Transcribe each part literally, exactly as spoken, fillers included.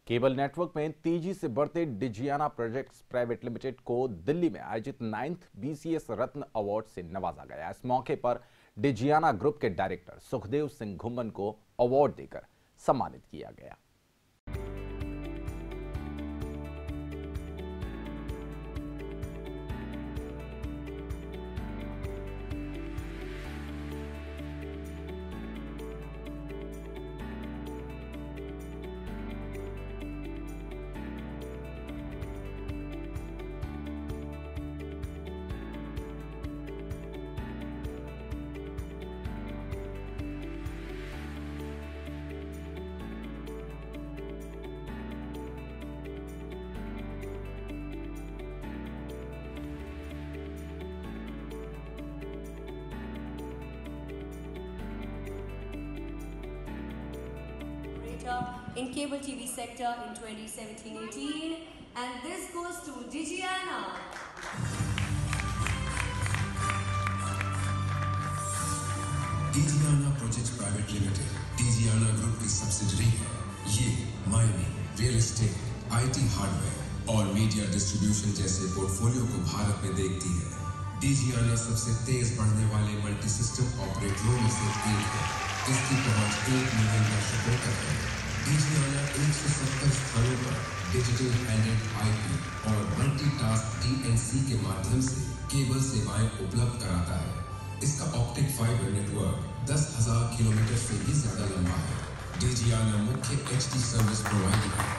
Cable network में तेजी से बढ़ते डिजियाना प्रोजेक्ट्स प्राइवेट लिमिटेड को दिल्ली में आयोजित नाइन्थ बीसीएस रत्न अवार्ड से नवाजा गया। इस मौके पर डिजियाना ग्रुप के डायरेक्टर सुखदेव सिंह घुम्मन को अवार्ड देकर सम्मानित किया गया। in cable T V sector in twenty seventeen eighteen, and this goes to Digiana. Digiana Projects Private Limited, Digiana Group की सब्सिडरी है। ये mining, real estate, IT hardware और मीडिया डिस्ट्रीब्यूशन जैसे पोर्टफोलियो को भारत में देखती है। डिजियाना सबसे तेज बढ़ने वाले मल्टी सिस्टम ऑपरेटरों में से एक है। इसकी पहुंच एक मिलियन दर्शकों तक है। डिजियाना एक सौ सत्तर स्थानों पर डिजिटल हैंडेड आईपी और मल्टीटास्क टीएनसी के माध्यम से केबल सेवाएं उपलब्ध कराता है। इसका ऑप्टिक फाइबर नेटवर्क दस हज़ार किलोमीटर से भी ज्यादा लंबा है। डिजियाना मुख्य एचडी सर्विस प्रोवाइडर है।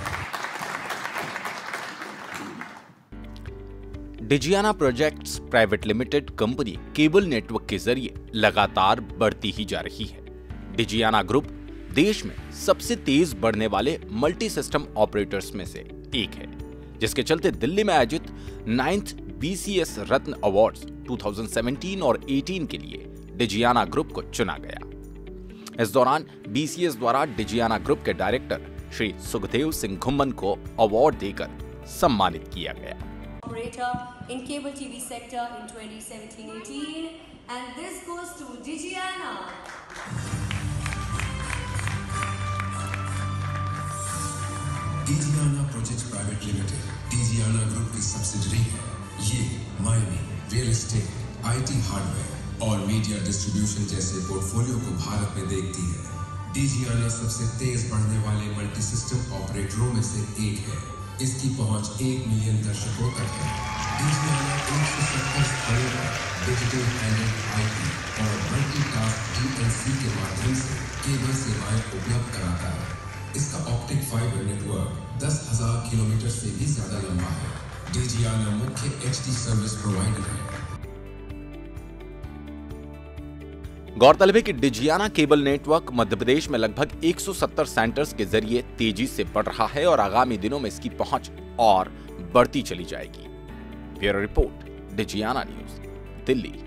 Digiana projects private limited company cable network के जरिए लगातार बढ़ती ही जा रही है। डिजियाना ग्रुप देश में सबसे तेज बढ़ने वाले मल्टी सिस्टम ऑपरेटर्स में से एक है, जिसके चलते दिल्ली में आयोजित नाइन्थ बीसीएस रत्न अवार्ड्स दो हज़ार सत्रह और अठारह के लिए डिजियाना ग्रुप को चुना गया। इस दौरान बीसीएस द्वारा डिजियाना ग्रुप के डायरेक्टर श्री सुखदेव सिंह घुम्मन को अवार्ड देकर सम्मानित किया गया। Operator in cable T V sector in twenty seventeen eighteen, and this goes to Digiana. Digiana Projects Private Limited, Digiana Group की सब्सिडरी है। ये mining, real estate, IT hardware और मीडिया डिस्ट्रीब्यूशन जैसे पोर्टफोलियो को भारत में देखती है। डिजियाना सबसे तेज बढ़ने वाले मल्टी सिस्टम ऑपरेटरों में से एक है। इसकी पहुंच एक मिलियन दर्शकों तक है। डिजियाना एक सौ सत्तर स्थानों पर डिजिटल हैंडेड आईपी और मल्टीटास्क टीएनसी के माध्यम से केबल सेवाएं उपलब्ध कराता है। इसका ऑप्टिक फाइबर नेटवर्क दस हज़ार किलोमीटर से भी ज्यादा लंबा है। डिजियाना मुख्य एचडी सर्विस प्रोवाइडर है। गौरतलब है कि डिजियाना केबल नेटवर्क मध्य प्रदेश में लगभग एक सौ सत्तर सेंटर्स के जरिए तेजी से बढ़ रहा है और आगामी दिनों में इसकी पहुंच और बढ़ती चली जाएगी। Bureau report, Digiana news, Delhi.